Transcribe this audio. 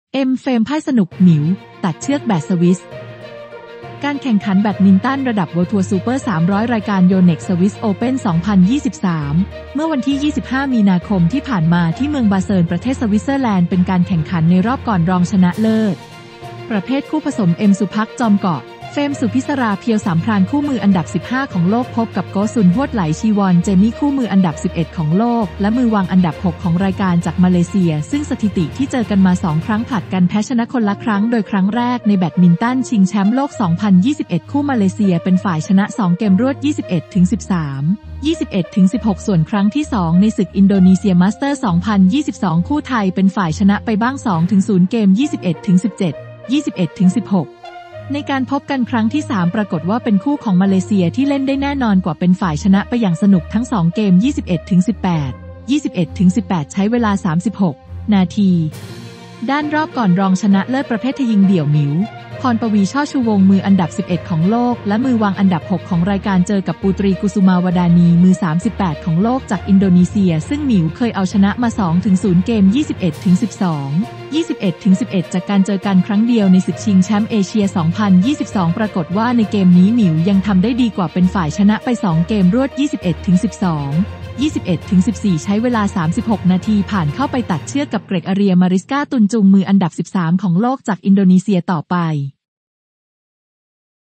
เฟรมไพ่สนุกหมิวตัดเชือกแบดสวิสการแข่งขันแบดมินตันระดับ World Tour Super 300 รายการ Yonex Swiss Open 2023 เมื่อวันที่ 25 มีนาคมที่ผ่านมาที่เมืองบาเซิร์นประเทศสวิตเซอร์แลนด์เป็นการแข่งขันในรอบก่อนรองชนะเลิศประเภทคู่ผสมสุภักจอมเกาะเฟรมสุพิศราเพียวสามพรานคู่มืออันดับ 15 ของโลกพบกับโกซุนฮวดไหลชีวอนเจมี่คู่มืออันดับ 11 ของโลกและมือวางอันดับ 6 ของรายการจากมาเลเซียซึ่งสถิติที่เจอกันมา2ครั้งผลัดกันแพ้ชนะคนละครั้งโดยครั้งแรกในแบดมินตันชิงแชมป์โลก 2021 คู่มาเลเซียเป็นฝ่ายชนะ2เกมรวด 21-13 21-16 ส่วนครั้งที่ 2 ในศึกอินโดนีเซียมาสเตอร์ 2022 คู่ไทยเป็นฝ่ายชนะไปบ้าง 2-0 เกม 21-17 21-16ในการพบกันครั้งที่ 3 ปรากฏว่าเป็นคู่ของมาเลเซียที่เล่นได้แน่นอนกว่าเป็นฝ่ายชนะไปอย่างสนุกทั้ง2เกม 21-18 21-18 ใช้เวลา 36 นาทีด้านรอบก่อนรองชนะเลิศประเภททยิงเดี่ยวหมิวพรปวีช่อชูวงมืออันดับ 11 ของโลกและมือวางอันดับ 6 ของรายการเจอกับปูตรีกุสุมาวดานีมือ 38 ของโลกจากอินโดนีเซียซึ่งหมิวเคยเอาชนะมา 2-0 เกม 21-12 21-11 จากการเจอกันครั้งเดียวในศึกชิงแชมป์เอเชีย 2022 ปรากฏว่าในเกมนี้หมิวยังทำได้ดีกว่าเป็นฝ่ายชนะไป 2 เกมรวด 21-12 21-14 ใช้เวลา 36 นาทีผ่านเข้าไปตัดเชือกกับเกรกอาเรียมาริสกาตุนจุงมืออันดับ 13 ของโลกจากอินโดนีเซียต่อไป